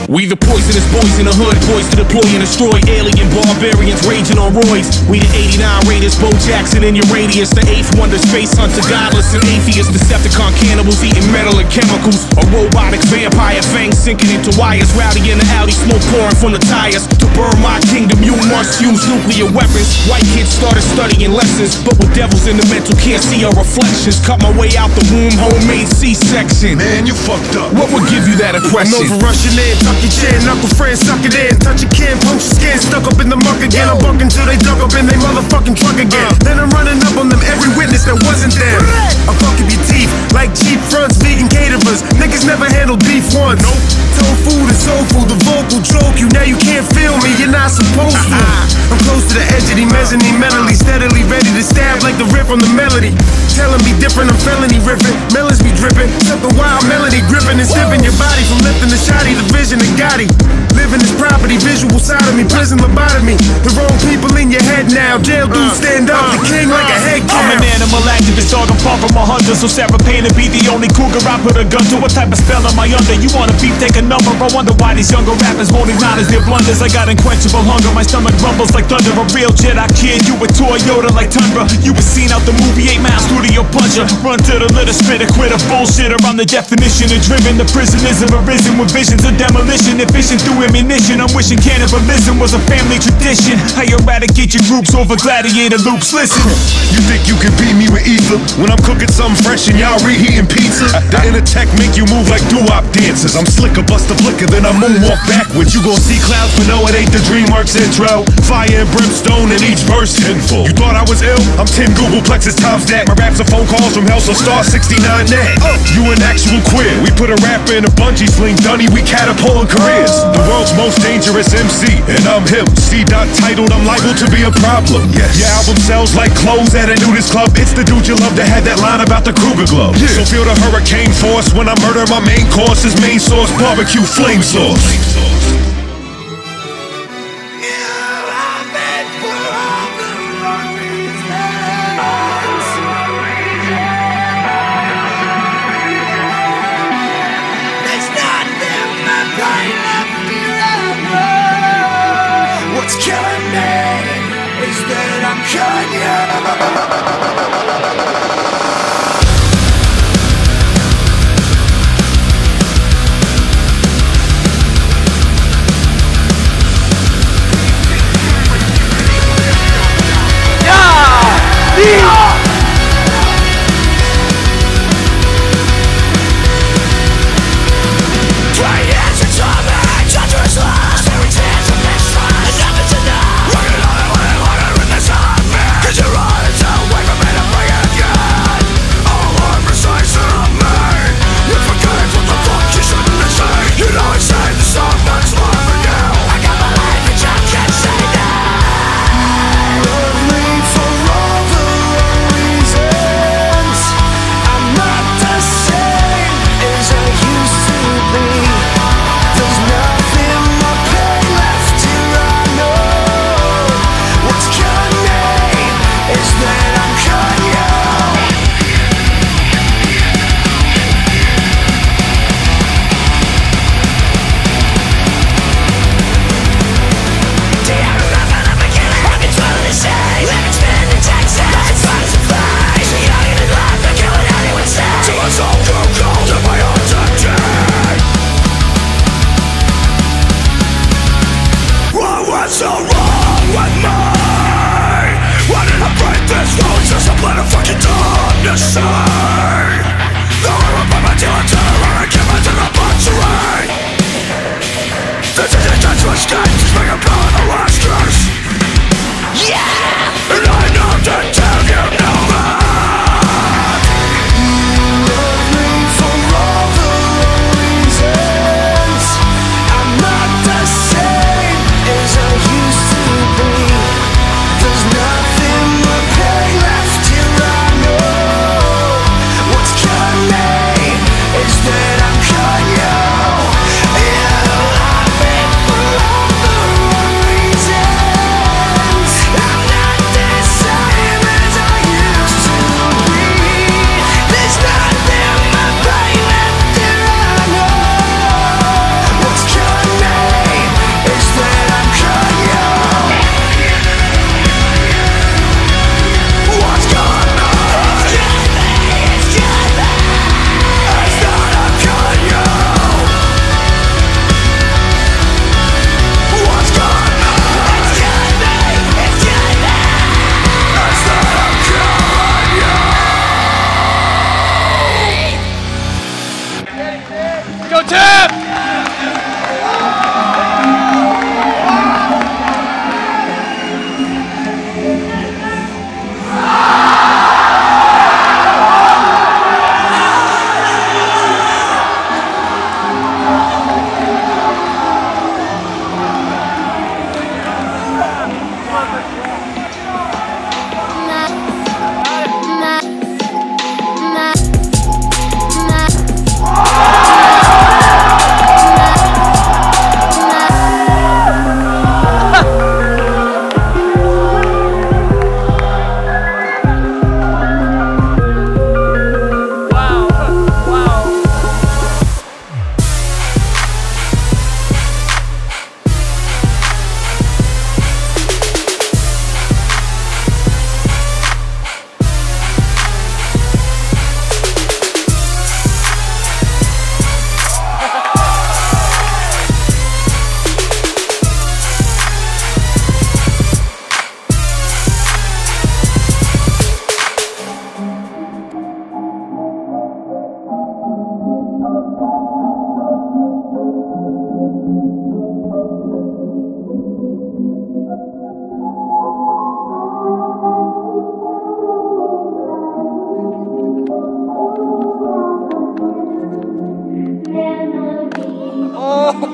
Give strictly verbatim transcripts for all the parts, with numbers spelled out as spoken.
We the poisonous boys in the hood, poised to deploy and destroy alien barbarians raging on roids. We the eighty-nine Raiders, Bo Jackson in your radius, the eighth wonder, space hunter, godless and atheist, Decepticon cannibals eating metal and chemicals, a robotic vampire, fangs sinking into wires, rowdy in the alley, smoke pouring from the tires. To burn my kingdom, you must use nuclear weapons. White kids started studying lessons, but with devils in the mental can't see our reflections. Cut my way out the womb, homemade C-section. Man, you fucked up. What would give you that impression? I'm over rushing in, tuck your chin, knuckle friends, suck it in. Touch your can, punch your skin, stuck up in the muck again. I'm bucking till they dug up in they motherfucking truck again. uh. Then I'm running up on them, every witness that wasn't there. I'm fucking your teeth, like cheap fronts, vegan caterers. Niggas never handled beef once. Nope. Tofu to soul food, the vocal choke you. Now you can't feel me, you're not supposed to. I'm close to the edge of the mezzanine, mentally, steadily ready to stab like the riff on the melody. Telling me different, I'm felony ripping, melons be dripping, something wild melody gripping and stiffing your body from lifting the shotty, the vision of Gotti. Living this property, visual side of me, prison lobotomy. The wrong people in your head now, jail dudes stand up, the king like a head cow. I'm an animal activist, dog, I'm far from a hunter, so Sarah Payne to be the only cougar I put a gun to. What type of spell am I under? You wanna beef, take a number. I wonder why these younger rappers won't acknowledge their blunders. I got unquenchable hunger, my stomach rumbles like thunder. A real Jedi kid, you a Toyota like Tundra. You was seen out the movie eight miles through to your puncher. Run to the litter, spit a quit a bullshitter. I'm the definition of driven. The prisoners have arisen with visions of demolition. Efficient through ammunition. I'm wishing cannibalism was a family tradition. I eradicate your groups over gladiator loops. Listen, you think you can beat me with ether when I'm cooking something fresh and y'all reheating pizza? The inner tech make you move like doo-wop dancers. I'm slicker, bust a flicker, then I moonwalk backwards. You gon' see clouds, but no, it ain't the DreamWorks intro. Fire and brimstone in each verse tenfold. You thought I was ill? I'm ten Google Plexus times that. My raps are phone calls from hell, so star sixty-nine net. You an actual queer. We put a rapper in a bungee sling, dunny, we catapulting careers. The world's most dangerous M C, and I'm him. C-Dot titled, I'm liable to be a problem. Yes. Your album sells like clothes at a nudist club. It's the dude you love that had that line about the Kruger glove. Yeah. So feel the hurricane force when I murder my main course. Is main source barbecue flame sauce. What's killing me is that I'm killing you.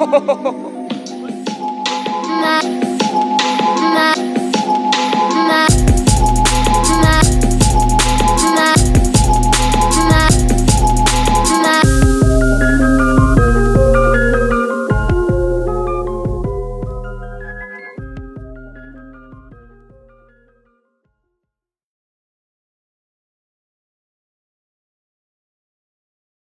Oh.